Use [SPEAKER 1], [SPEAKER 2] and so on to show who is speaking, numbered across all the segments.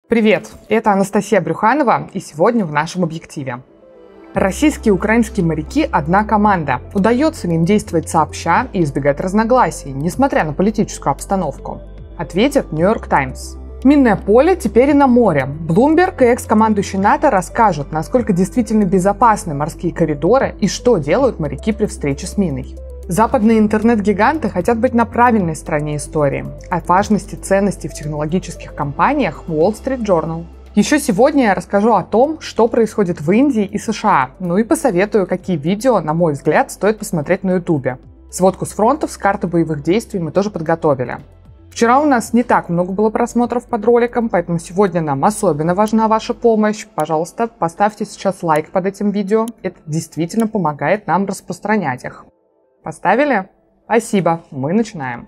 [SPEAKER 1] Привет, это Анастасия Брюханова, и сегодня в нашем объективе. Российские и украинские моряки – одна команда. Удается ли им действовать сообща и избегать разногласий, несмотря на политическую обстановку? Ответит New York Times. Минное поле теперь и на море. Bloomberg и экс-командующий НАТО расскажут, насколько действительно безопасны морские коридоры и что делают моряки при встрече с миной. Западные интернет-гиганты хотят быть на правильной стороне истории. О важности ценностей в технологических компаниях Wall Street Journal. Еще сегодня я расскажу о том, что происходит в Индии и США, ну и посоветую, какие видео, на мой взгляд, стоит посмотреть на YouTube. Сводку с фронтов с карты боевых действий мы тоже подготовили. Вчера у нас не так много было просмотров под роликом, поэтому сегодня нам особенно важна ваша помощь. Пожалуйста, поставьте сейчас лайк под этим видео, это действительно помогает нам распространять их. Поставили? Спасибо, мы начинаем.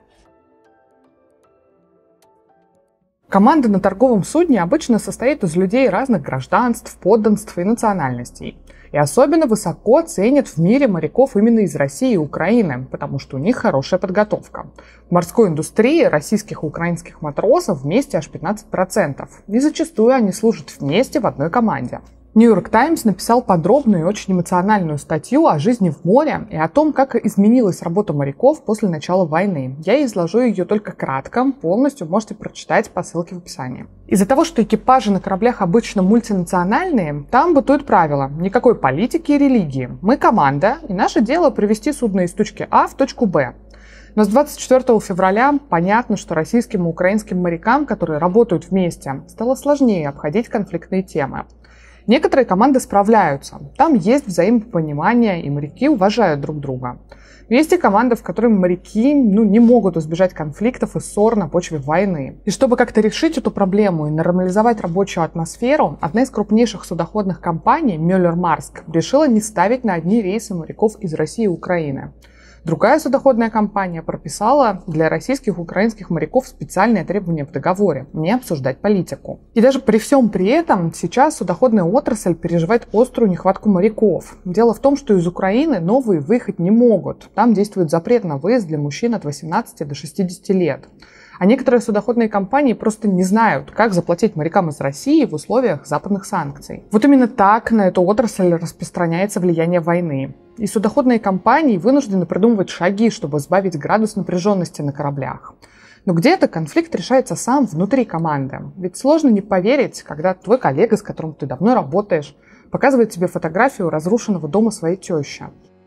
[SPEAKER 1] Команда на торговом судне обычно состоит из людей разных гражданств, подданств и национальностей. И особенно высоко ценят в мире моряков именно из России и Украины, потому что у них хорошая подготовка. В морской индустрии российских и украинских матросов вместе аж 15%. И зачастую они служат вместе в одной команде. New York Times написал подробную и очень эмоциональную статью о жизни в море и о том, как изменилась работа моряков после начала войны. Я изложу ее только кратко, полностью можете прочитать по ссылке в описании. Из-за того, что экипажи на кораблях обычно мультинациональные, там бытует правило: никакой политики и религии. Мы команда, и наше дело привести судно из точки А в точку Б. Но с 24 февраля понятно, что российским и украинским морякам, которые работают вместе, стало сложнее обходить конфликтные темы. Некоторые команды справляются, там есть взаимопонимание, и моряки уважают друг друга. Но есть и команды, в которых моряки не могут избежать конфликтов и ссор на почве войны. И чтобы как-то решить эту проблему и нормализовать рабочую атмосферу, одна из крупнейших судоходных компаний, Мюллер-Марск, решила не ставить на одни рейсы моряков из России и Украины. Другая судоходная компания прописала для российских и украинских моряков специальные требования в договоре – не обсуждать политику. И даже при всем при этом сейчас судоходная отрасль переживает острую нехватку моряков. Дело в том, что из Украины новые выехать не могут. Там действует запрет на выезд для мужчин от 18 до 60 лет. А некоторые судоходные компании просто не знают, как заплатить морякам из России в условиях западных санкций. Вот именно так на эту отрасль распространяется влияние войны. И судоходные компании вынуждены придумывать шаги, чтобы сбавить градус напряженности на кораблях. Но где-то конфликт решается сам внутри команды. Ведь сложно не поверить, когда твой коллега, с которым ты давно работаешь, показывает тебе фотографию разрушенного дома своей тещи.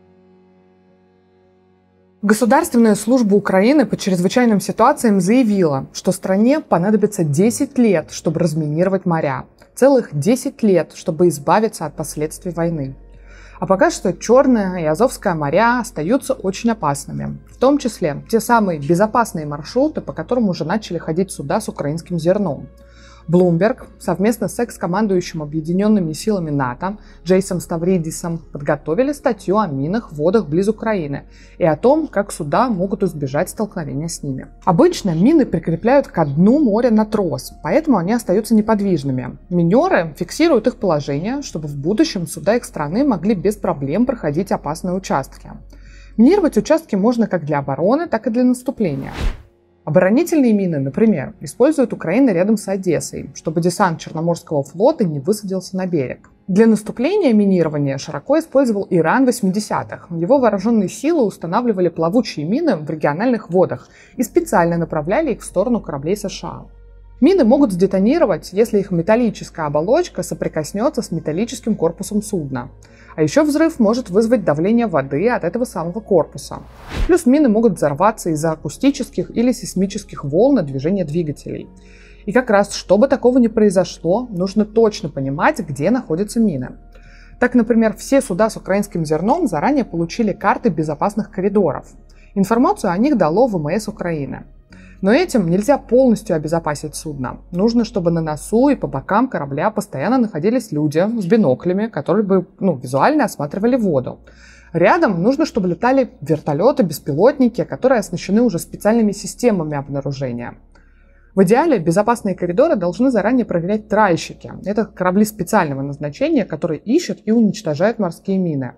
[SPEAKER 1] Государственная служба Украины по чрезвычайным ситуациям заявила, что стране понадобится 10 лет, чтобы разминировать моря. Целых 10 лет, чтобы избавиться от последствий войны. А пока что Черное и Азовское моря остаются очень опасными. В том числе те самые безопасные маршруты, по которым уже начали ходить суда с украинским зерном. Bloomberg совместно с экс-командующим объединенными силами НАТО Джейсом Ставридисом подготовили статью о минных водах близ Украины и о том, как суда могут избежать столкновения с ними. Обычно мины прикрепляют ко дну моря на трос, поэтому они остаются неподвижными. Минеры фиксируют их положение, чтобы в будущем суда их страны могли без проблем проходить опасные участки. Минировать участки можно как для обороны, так и для наступления. Оборонительные мины, например, использует Украина рядом с Одессой, чтобы десант Черноморского флота не высадился на берег. Для наступления минирования широко использовал Иран в 80-х. Его вооруженные силы устанавливали плавучие мины в региональных водах и специально направляли их в сторону кораблей США. Мины могут сдетонировать, если их металлическая оболочка соприкоснется с металлическим корпусом судна. А еще взрыв может вызвать давление воды от этого самого корпуса. Плюс мины могут взорваться из-за акустических или сейсмических волн от движения двигателей. И как раз, чтобы такого не произошло, нужно точно понимать, где находятся мины. Так, например, все суда с украинским зерном заранее получили карты безопасных коридоров. Информацию о них дало ВМС Украины. Но этим нельзя полностью обезопасить судно. Нужно, чтобы на носу и по бокам корабля постоянно находились люди с биноклями, которые бы визуально осматривали воду. Рядом нужно, чтобы летали вертолеты, беспилотники, которые оснащены уже специальными системами обнаружения. В идеале безопасные коридоры должны заранее проверять тральщики. Это корабли специального назначения, которые ищут и уничтожают морские мины.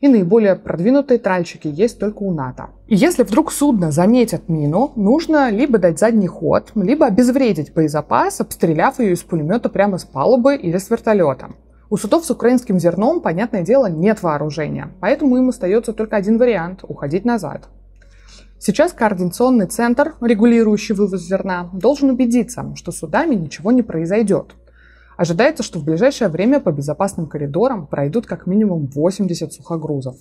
[SPEAKER 1] и наиболее продвинутые тральщики есть только у НАТО. И если вдруг судно заметят мину, нужно либо дать задний ход, либо обезвредить боезапас, обстреляв ее из пулемета прямо с палубы или с вертолета. У судов с украинским зерном, понятное дело, нет вооружения, поэтому им остается только один вариант – уходить назад. Сейчас Координационный центр, регулирующий вывоз зерна, должен убедиться, что с судами ничего не произойдет. Ожидается, что в ближайшее время по безопасным коридорам пройдут как минимум 80 сухогрузов.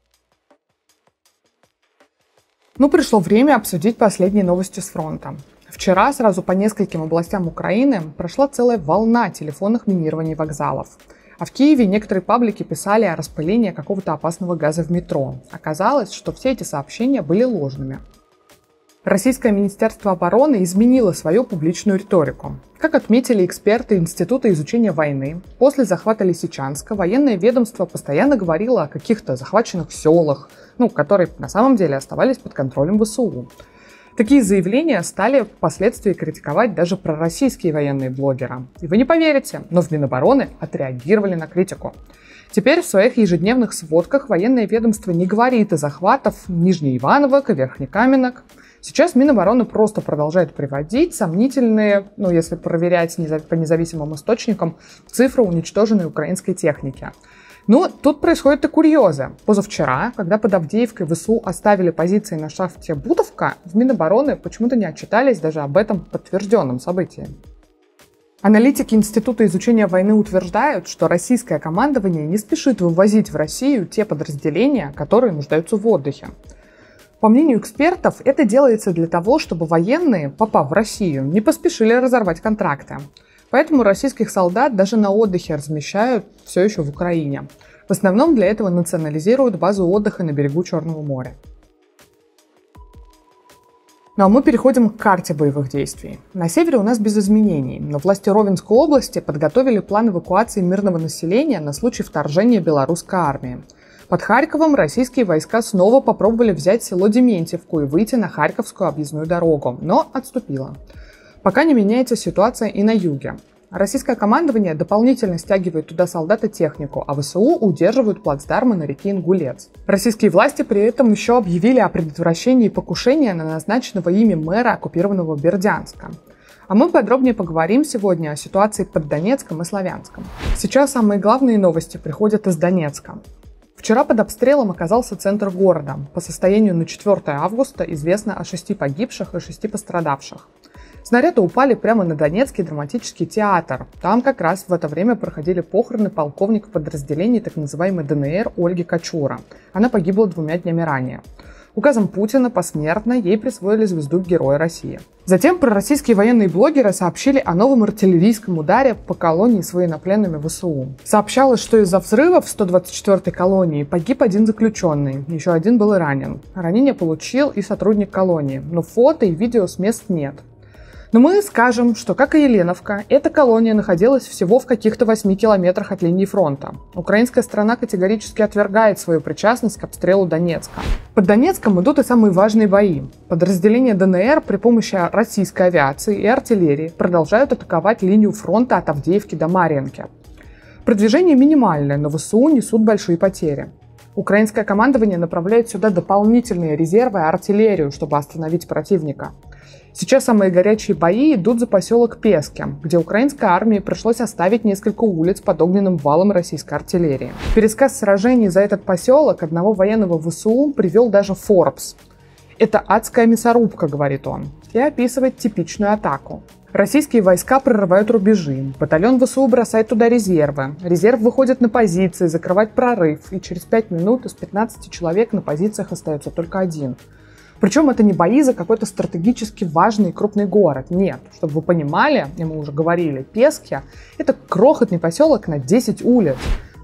[SPEAKER 1] Пришло время обсудить последние новости с фронта. Вчера сразу по нескольким областям Украины прошла целая волна телефонных минирований вокзалов. А в Киеве некоторые паблики писали о распылении какого-то опасного газа в метро. Оказалось, что все эти сообщения были ложными. Российское Министерство обороны изменило свою публичную риторику. Как отметили эксперты Института изучения войны, после захвата Лисичанска военное ведомство постоянно говорило о каких-то захваченных селах, которые на самом деле оставались под контролем ВСУ. Такие заявления стали впоследствии критиковать даже пророссийские военные блогеры. И вы не поверите, но в Минобороны отреагировали на критику. Теперь в своих ежедневных сводках военное ведомство не говорит о захватах Нижнеивановок и Верхнекаменок. Сейчас Минобороны просто продолжает приводить сомнительные, если проверять по независимым источникам, цифры уничтоженной украинской техники. Но тут происходят и курьезы. Позавчера, когда под Авдеевкой ВСУ оставили позиции на шахте Бутовка, в Минобороны почему-то не отчитались даже об этом подтвержденном событии. Аналитики Института изучения войны утверждают, что российское командование не спешит вывозить в Россию те подразделения, которые нуждаются в отдыхе. По мнению экспертов, это делается для того, чтобы военные, попав в Россию, не поспешили разорвать контракты. Поэтому российских солдат даже на отдыхе размещают все еще в Украине. В основном для этого национализируют базу отдыха на берегу Черного моря. А мы переходим к карте боевых действий. На севере у нас без изменений, но власти Ровенской области подготовили план эвакуации мирного населения на случай вторжения белорусской армии. Под Харьковом российские войска снова попробовали взять село Дементьевку и выйти на Харьковскую объездную дорогу, но отступило. Пока не меняется ситуация и на юге. Российское командование дополнительно стягивает туда солдат и технику, а ВСУ удерживают плацдармы на реке Ингулец. Российские власти при этом еще объявили о предотвращении покушения на назначенного ими мэра оккупированного Бердянска. А мы подробнее поговорим сегодня о ситуации под Донецком и Славянском. Сейчас самые главные новости приходят из Донецка. Вчера под обстрелом оказался центр города. По состоянию на 4 августа известно о 6 погибших и 6 пострадавших. Снаряды упали прямо на Донецкий драматический театр. Там как раз в это время проходили похороны полковника подразделений так называемой ДНР Ольги Качура. Она погибла 2 днями ранее. Указом Путина посмертно ей присвоили звезду Героя России. Затем пророссийские военные блогеры сообщили о новом артиллерийском ударе по колонии с военнопленными ВСУ. Сообщалось, что из-за взрыва в 124-й колонии погиб один заключенный, еще один был ранен. Ранение получил и сотрудник колонии, но фото и видео с мест нет. Но мы скажем, что, как и Еленовка, эта колония находилась всего в каких-то 8 километрах от линии фронта. Украинская сторона категорически отвергает свою причастность к обстрелу Донецка. Под Донецком идут и самые важные бои. Подразделения ДНР при помощи российской авиации и артиллерии продолжают атаковать линию фронта от Авдеевки до Марьинки. Продвижение минимальное, но ВСУ несут большие потери. Украинское командование направляет сюда дополнительные резервы и артиллерию, чтобы остановить противника. Сейчас самые горячие бои идут за поселок Пески, где украинской армии пришлось оставить несколько улиц под огненным валом российской артиллерии. Пересказ сражений за этот поселок одного военного ВСУ привел даже Forbes. «Это адская мясорубка», — говорит он, и описывает типичную атаку. Российские войска прорывают рубежи, батальон ВСУ бросает туда резервы. Резерв выходит на позиции, закрывать прорыв, и через 5 минут из 15 человек на позициях остается только один. Причем это не бои за какой-то стратегически важный и крупный город. Нет, чтобы вы понимали, и мы уже говорили, Пески – это крохотный поселок на 10 улиц.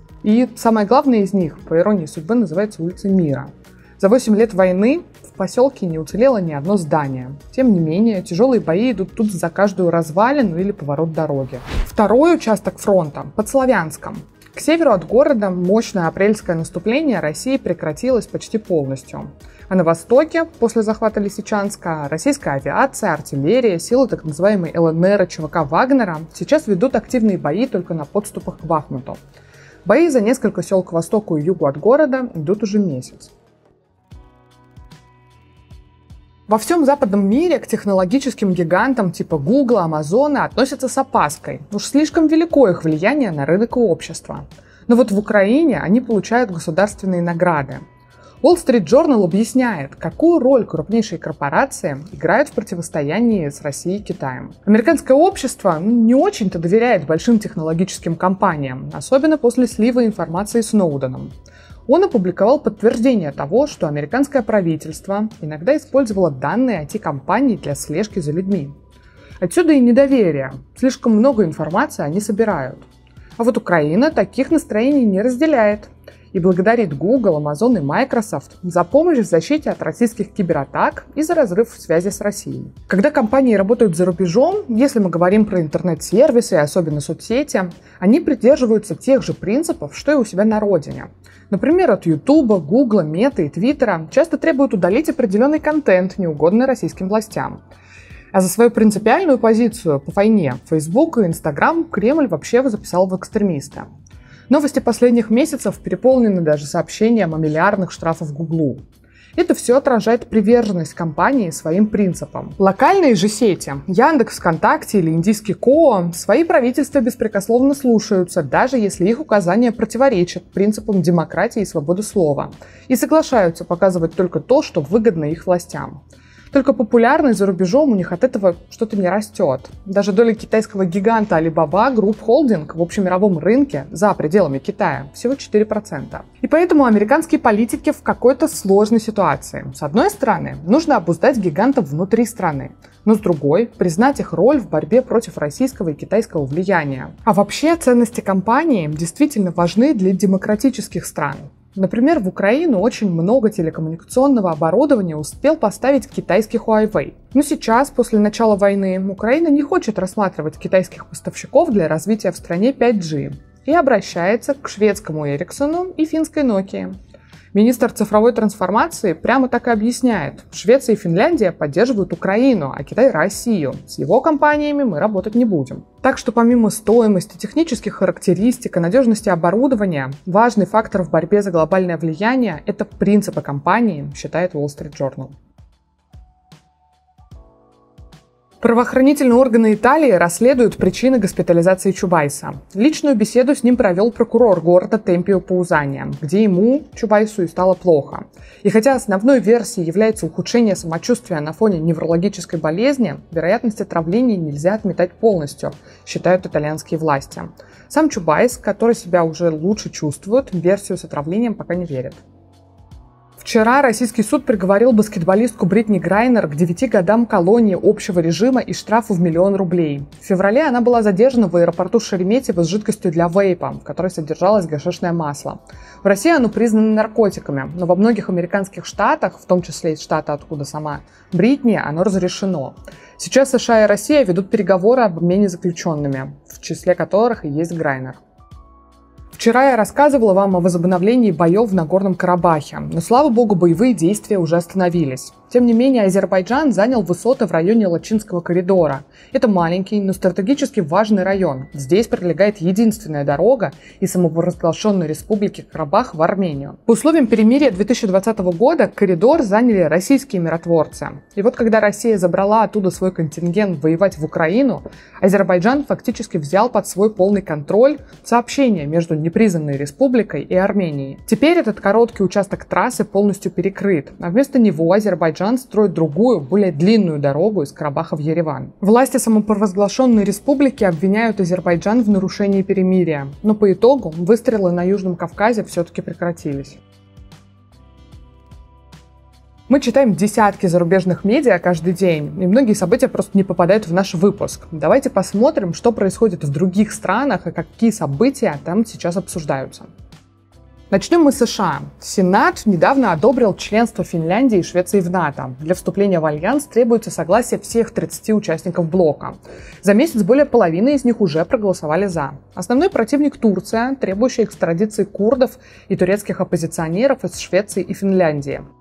[SPEAKER 1] И самое главное из них, по иронии судьбы, называется улица Мира. За 8 лет войны в поселке не уцелело ни одно здание. Тем не менее, тяжелые бои идут тут за каждую развалину или поворот дороги. Второй участок фронта – под Славянском. К северу от города мощное апрельское наступление России прекратилось почти полностью. А на востоке, после захвата Лисичанска, российская авиация, артиллерия, силы так называемой ЛНР и ЧВК Вагнера сейчас ведут активные бои только на подступах к Бахмуту. Бои за несколько сел к востоку и югу от города идут уже месяц. Во всем западном мире к технологическим гигантам типа Google, Amazon относятся с опаской. Уж слишком велико их влияние на рынок и общество. Но вот в Украине они получают государственные награды. Wall Street Journal объясняет, какую роль крупнейшие корпорации играют в противостоянии с Россией и Китаем. Американское общество не очень-то доверяет большим технологическим компаниям, особенно после слива информации Сноуденом. Он опубликовал подтверждение того, что американское правительство иногда использовало данные IT-компаний для слежки за людьми. Отсюда и недоверие. Слишком много информации они собирают. А вот Украина таких настроений не разделяет и благодарит Google, Amazon и Microsoft за помощь в защите от российских кибератак и за разрыв связи с Россией. Когда компании работают за рубежом, если мы говорим про интернет-сервисы и особенно соцсети, они придерживаются тех же принципов, что и у себя на родине. Например, от YouTube, Google, Meta и Twitter часто требуют удалить определенный контент, неугодный российским властям. А за свою принципиальную позицию по войне Facebook и Instagram Кремль вообще записал в экстремисты. Новости последних месяцев переполнены даже сообщением о миллиардных штрафах Гуглу. Это все отражает приверженность компании своим принципам. Локальные же сети Яндекс, ВКонтакте или индийский КОО свои правительства беспрекословно слушаются, даже если их указания противоречат принципам демократии и свободы слова, и соглашаются показывать только то, что выгодно их властям. Только популярность за рубежом у них от этого что-то не растет. Даже доля китайского гиганта Alibaba Group Holding в общемировом рынке за пределами Китая всего 4%. И поэтому американские политики в какой-то сложной ситуации. С одной стороны, нужно обуздать гигантов внутри страны, но с другой – признать их роль в борьбе против российского и китайского влияния. А вообще ценности компании действительно важны для демократических стран. Например, в Украину очень много телекоммуникационного оборудования успел поставить китайский Huawei. Но сейчас, после начала войны, Украина не хочет рассматривать китайских поставщиков для развития в стране 5G и обращается к шведскому Эриксону и финской Nokia. Министр цифровой трансформации прямо так и объясняет: Швеция и Финляндия поддерживают Украину, а Китай – Россию. С его компаниями мы работать не будем. Так что помимо стоимости, технических характеристик и надежности оборудования, важный фактор в борьбе за глобальное влияние – это принципы компании, считает Wall Street Journal. Правоохранительные органы Италии расследуют причины госпитализации Чубайса. Личную беседу с ним провел прокурор города Темпио Паузания, где ему, Чубайсу, и стало плохо. И хотя основной версией является ухудшение самочувствия на фоне неврологической болезни, вероятность отравления нельзя отметать полностью, считают итальянские власти. Сам Чубайс, который себя уже лучше чувствует, в версию с отравлением пока не верит. Вчера российский суд приговорил баскетболистку Бритни Грайнер к 9 годам колонии общего режима и штрафу в 1 000 000 рублей. В феврале она была задержана в аэропорту Шереметьево с жидкостью для вейпа, в которой содержалось гашишное масло. В России оно признано наркотиками, но во многих американских штатах, в том числе из штата, откуда сама Бритни, оно разрешено. Сейчас США и Россия ведут переговоры об обмене заключенными, в числе которых и есть Грайнер. Вчера я рассказывала вам о возобновлении боев в Нагорном Карабахе, но, слава богу, боевые действия уже остановились. Тем не менее, Азербайджан занял высоты в районе Лачинского коридора. Это маленький, но стратегически важный район. Здесь пролегает единственная дорога из самопровозглашенной республики Карабах в Армению. По условиям перемирия 2020 года коридор заняли российские миротворцы. И вот когда Россия забрала оттуда свой контингент воевать в Украину, Азербайджан фактически взял под свой полный контроль сообщение между непризнанной республикой и Арменией. Теперь этот короткий участок трассы полностью перекрыт, а вместо него Азербайджан строит другую, более длинную дорогу из Карабаха в Ереван. Власти самопровозглашенной республики обвиняют Азербайджан в нарушении перемирия, но по итогу выстрелы на Южном Кавказе все-таки прекратились. Мы читаем десятки зарубежных медиа каждый день, и многие события просто не попадают в наш выпуск. Давайте посмотрим, что происходит в других странах и какие события там сейчас обсуждаются. Начнем мы с США. Сенат недавно одобрил членство Финляндии и Швеции в НАТО. Для вступления в альянс требуется согласие всех 30 участников блока. За месяц более половины из них уже проголосовали «за». Основной противник – Турция, требующая экстрадиции курдов и турецких оппозиционеров из Швеции и Финляндии.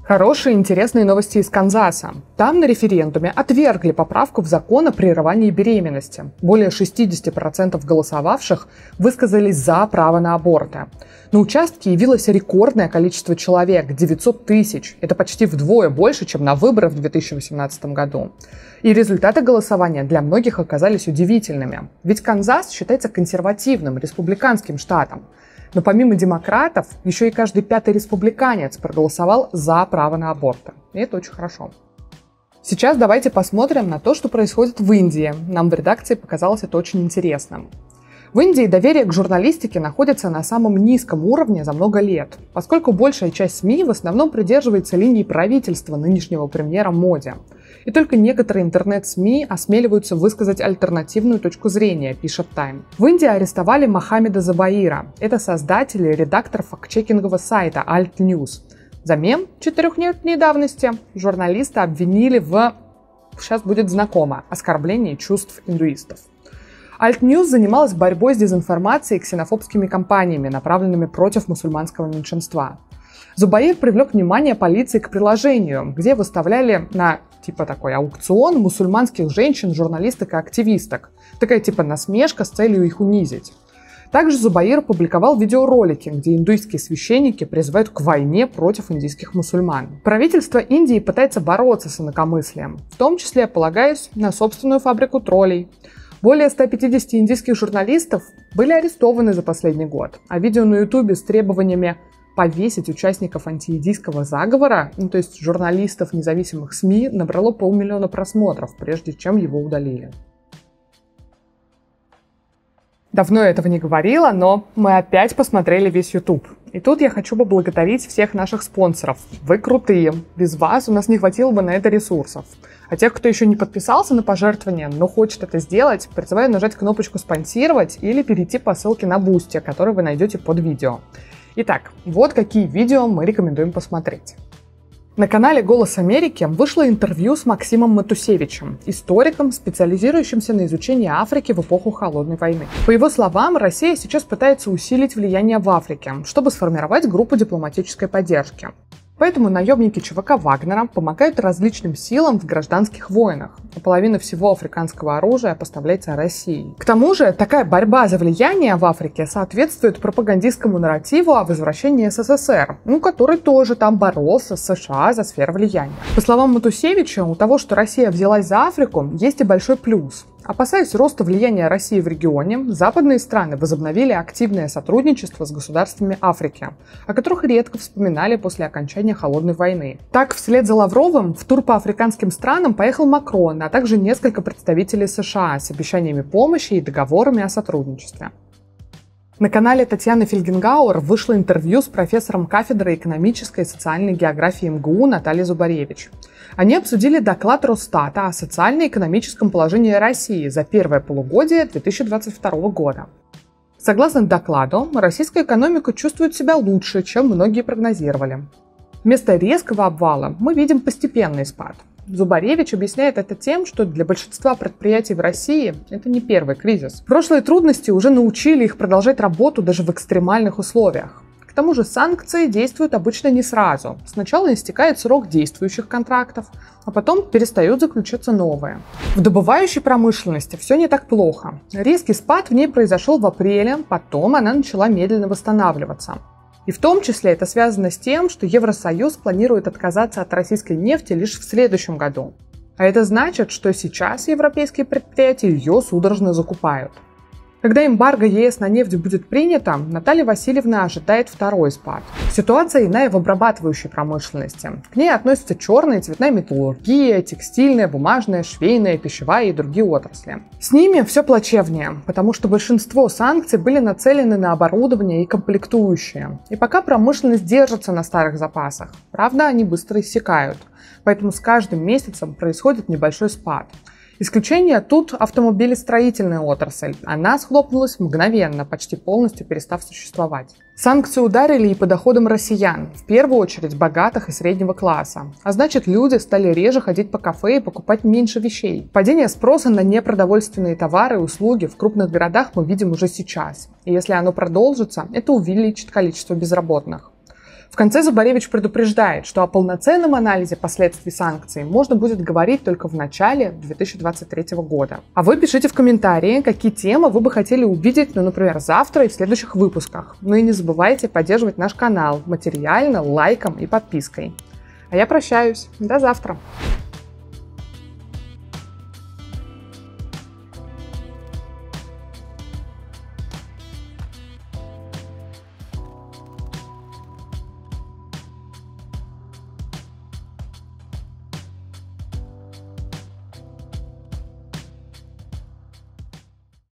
[SPEAKER 1] Хорошие и интересные новости из Канзаса. Там на референдуме отвергли поправку в закон о прерывании беременности. Более 60% голосовавших высказались за право на аборты. На участке явилось рекордное количество человек – 900 тысяч. Это почти вдвое больше, чем на выборах в 2018 году. И результаты голосования для многих оказались удивительными. Ведь Канзас считается консервативным, республиканским штатом. Но помимо демократов, еще и каждый пятый республиканец проголосовал за право на аборты. И это очень хорошо. Сейчас давайте посмотрим на то, что происходит в Индии. Нам в редакции показалось это очень интересным. В Индии доверие к журналистике находится на самом низком уровне за много лет, поскольку большая часть СМИ в основном придерживается линии правительства нынешнего премьера Моди. И только некоторые интернет-СМИ осмеливаются высказать альтернативную точку зрения, пишет Time. В Индии арестовали Мохаммеда Зубаира. Это создатель и редактор фактчекингового сайта Alt News. За мем 4-летней давности журналиста обвинили в, сейчас будет знакомо, оскорблении чувств индуистов. Alt News занималась борьбой с дезинформацией и ксенофобскими кампаниями, направленными против мусульманского меньшинства. Зубаир привлек внимание полиции к приложению, где выставляли на такой аукцион мусульманских женщин, журналисток и активисток. Такая насмешка с целью их унизить. Также Зубаир публиковал видеоролики, где индуистские священники призывают к войне против индийских мусульман. Правительство Индии пытается бороться с инакомыслием, в том числе полагаясь на собственную фабрику троллей. Более 150 индийских журналистов были арестованы за последний год, а видео на Ютубе с требованиями повесить участников антииндийского заговора, то есть журналистов независимых СМИ, набрало 500 000 просмотров, прежде чем его удалили. Давно я этого не говорила, но мы опять посмотрели весь YouTube. И тут я хочу поблагодарить всех наших спонсоров. Вы крутые. Без вас у нас не хватило бы на это ресурсов. А тех, кто еще не подписался на пожертвование, но хочет это сделать, призываю нажать кнопочку «Спонсировать» или перейти по ссылке на Boosty, которую вы найдете под видео. Итак, вот какие видео мы рекомендуем посмотреть. На канале «Голос Америки» вышло интервью с Максимом Матусевичем, историком, специализирующимся на изучении Африки в эпоху Холодной войны. По его словам, Россия сейчас пытается усилить влияние в Африке, чтобы сформировать группу дипломатической поддержки. Поэтому наемники ЧВК Вагнера помогают различным силам в гражданских войнах, а половина всего африканского оружия поставляется России. К тому же, такая борьба за влияние в Африке соответствует пропагандистскому нарративу о возвращении СССР, который тоже там боролся с США за сферу влияния. По словам Матусевича, у того, что Россия взялась за Африку, есть и большой плюс. Опасаясь роста влияния России в регионе, западные страны возобновили активное сотрудничество с государствами Африки, о которых редко вспоминали после окончания Холодной войны. Так, вслед за Лавровым в тур по африканским странам поехал Макрон, а также несколько представителей США с обещаниями помощи и договорами о сотрудничестве. На канале Татьяны Фельгенгауэр вышло интервью с профессором кафедры экономической и социальной географии МГУ Натальей Зубаревич. Они обсудили доклад Росстата о социально-экономическом положении России за первое полугодие 2022 года. Согласно докладу, российская экономика чувствует себя лучше, чем многие прогнозировали. Вместо резкого обвала мы видим постепенный спад. Зубаревич объясняет это тем, что для большинства предприятий в России это не первый кризис. Прошлые трудности уже научили их продолжать работу даже в экстремальных условиях. К тому же санкции действуют обычно не сразу. Сначала истекает срок действующих контрактов, а потом перестают заключаться новые. В добывающей промышленности все не так плохо. Резкий спад в ней произошел в апреле, потом она начала медленно восстанавливаться. И в том числе это связано с тем, что Евросоюз планирует отказаться от российской нефти лишь в следующем году. А это значит, что сейчас европейские предприятия ее судорожно закупают. Когда эмбарго ЕС на нефть будет принято, Наталья Васильевна ожидает второй спад. Ситуация иная в обрабатывающей промышленности. К ней относятся черная и цветная металлургия, текстильная, бумажная, швейная, пищевая и другие отрасли. С ними все плачевнее, потому что большинство санкций были нацелены на оборудование и комплектующие. И пока промышленность держится на старых запасах, правда, они быстро иссякают. Поэтому с каждым месяцем происходит небольшой спад. Исключение тут автомобилестроительная отрасль. Она схлопнулась мгновенно, почти полностью перестав существовать. Санкции ударили и по доходам россиян, в первую очередь богатых и среднего класса. А значит, люди стали реже ходить по кафе и покупать меньше вещей. Падение спроса на непродовольственные товары и услуги в крупных городах мы видим уже сейчас. И если оно продолжится, это увеличит количество безработных. В конце Зубаревич предупреждает, что о полноценном анализе последствий санкций можно будет говорить только в начале 2023 года. А вы пишите в комментарии, какие темы вы бы хотели увидеть, например, завтра и в следующих выпусках. Ну и не забывайте поддерживать наш канал материально, лайком и подпиской. А я прощаюсь. До завтра.